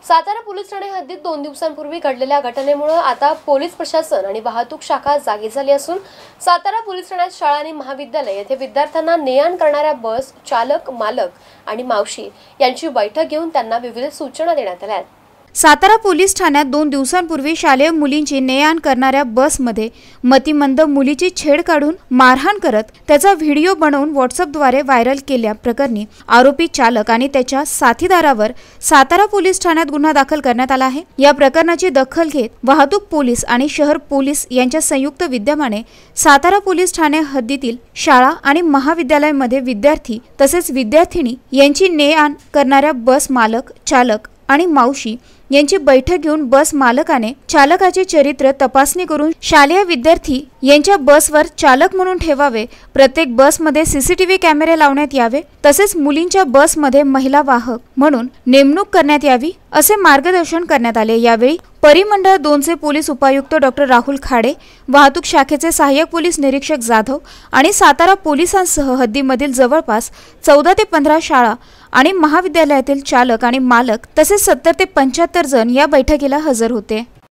Satara police Thane हद्दीत 2 दिवसांपूर्वी घडलेल्या घटनेमुळे आता पोलीस प्रशासन आणि वाहतूक शाखा जागी झाली असून सातारा पोलीस ठाण्यात शाळा आणि महाविद्यालय येथे विद्यार्थ्यांना ने-आण करणाऱ्या बस चालक, मालक आणि मावशी यांची बैठक घेऊन त्यांना विविध सूचना देण्यात आल्या आहेत। सातारा पोलीस ठाण्यात 2 दिवसांपूर्वी शालेय मुलींची ने-आण करणाऱ्या बसमध्ये मतिमंद मुलीची छेड काढून मारहाण करत त्याचा व्हिडिओ बनवून व्हॉट्सअपद्वारे व्हायरल केल्या प्रकरणी आरोपी चालक आणि त्याच्या साथीदारावर सातारा पोलीस ठाण्यात गुन्हा दाखल करण्यात आला आहे। या प्रकरणाची दखल घेत वाहतूक पोलीस आणि शहर पोलीस यांच्या संयुक्त विद्यमाने सातारा पोलीस ठाणे हद्दीतील शाळा आणि महाविद्यालयामध्ये विद्यार्थी तसेच विद्यार्थिनी यांची ने-आण करणाऱ्या बस मालक, चालक आणि मावशी यांची बैठक घेऊन बस मालकाने चालकाचे चरित्र तपासणी करून शालेय विद्यार्थी यांच्या बसवर चालक म्हणून ठेवावे, प्रत्येक बसमध्ये सीसीटीव्ही कॅमेरे लावण्यात यावे, तसेच मुलींच्या बसमध्ये महिला वाहक म्हणून नेमणूक करण्यात यावी असे मार्गदर्शन करण्यात आले। यावेळी परिमंडळ 2चे पोलीस उपायुक्त डॉक्टर राहुल खाडे, वाहतूक शाखेचे सहाय्यक पोलीस निरीक्षक जाधव आणि सातारा पोलिसांसह हद्दीमधील जवळपास 14 ते 15 शाळा आणि महाविद्यालयातील चालक आणि मालक तसेच 70 ते 75 जण या बैठकीला हजर होते।